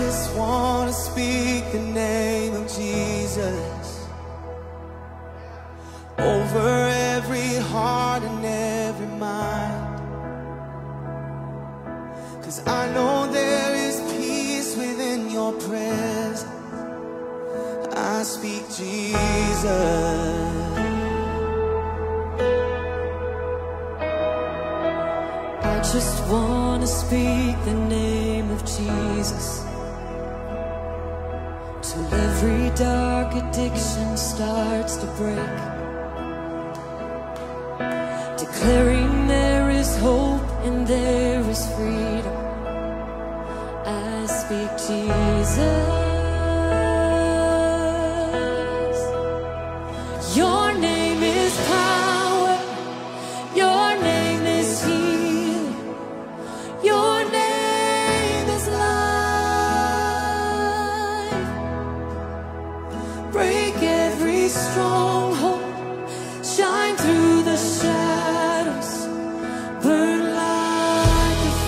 just want to speak the name of Jesus over every heart and every mind, 'cause I know there is peace within your presence. I speak Jesus. I just want to speak the name of Jesus till every dark addiction starts to break, declaring there is hope and there is freedom. I speak Jesus. Your name is power, your name is healing, your name is life. Break every stronghold, shine through the shadows, burn like a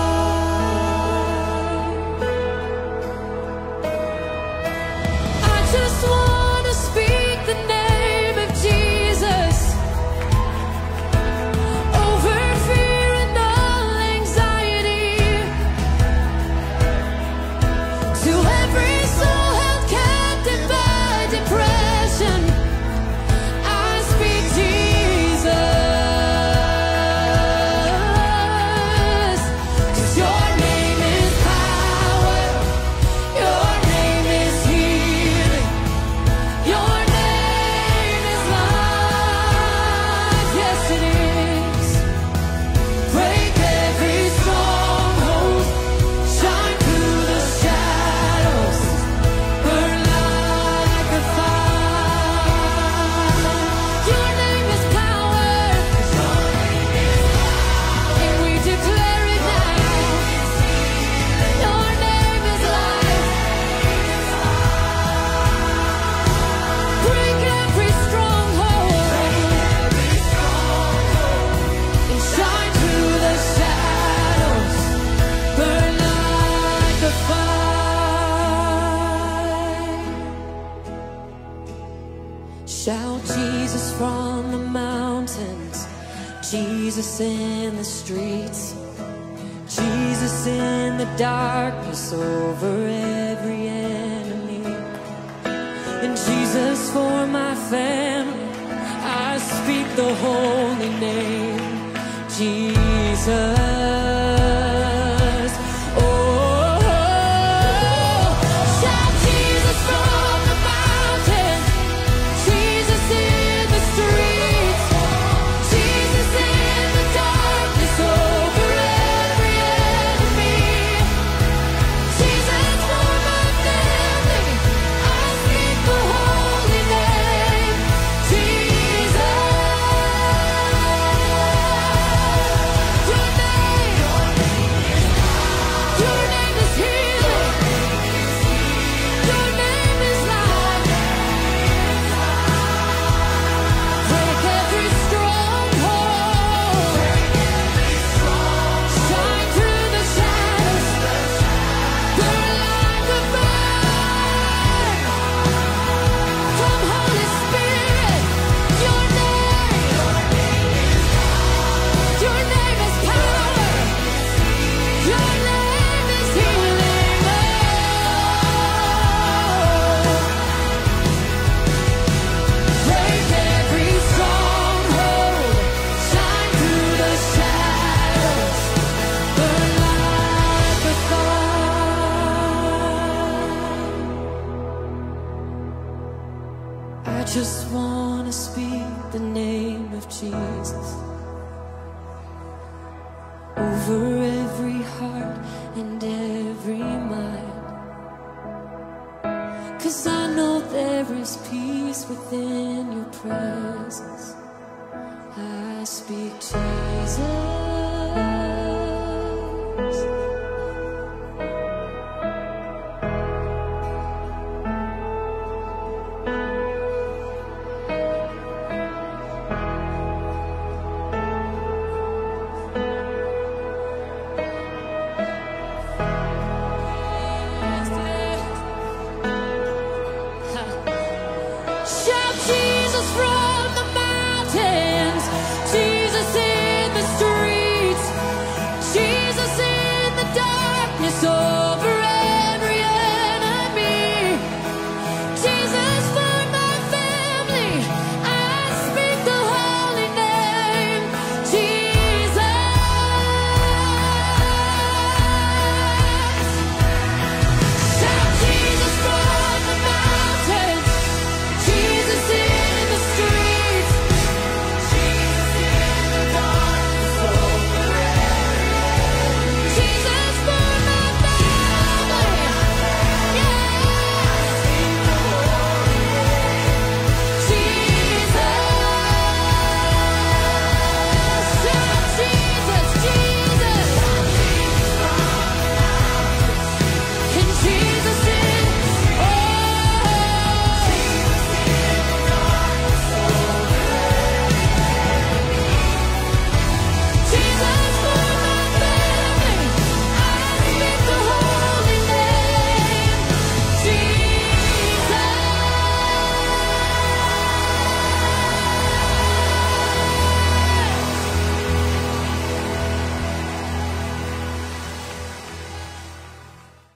fire. I just want to speak the name of Jesus over fear and all anxiety, to every soul held captive by depression. I speak Jesus, 'cause your name is power, your name is healing, your name is life. Yes, it is. Break every stronghold, shine through the shadows, burn like a fire. Your name is power, and we declare it now. Your name is life. Break every stronghold and shine through the shadows, burn like a fire. Shout Jesus from the mountains, Jesus in the streets, Jesus in the darkness over every enemy, and Jesus for my family. I speak the holy name, Jesus. Oh, shout Jesus from the mountains, Jesus in the streets, Jesus in the darkness over every enemy, Jesus for my family. I speak the holy name, Jesus. Your name is healing, your name is life. Break every stronghold, shine through the shadows, burn like a fire. Come, Holy Spirit, your name is power, your name is healing. Oh, break every stronghold, shine through the shadows, burn like a fire. I just want to speak the name of Jesus over every heart and every mind, 'cause I know there is peace within your presence. I speak Jesus.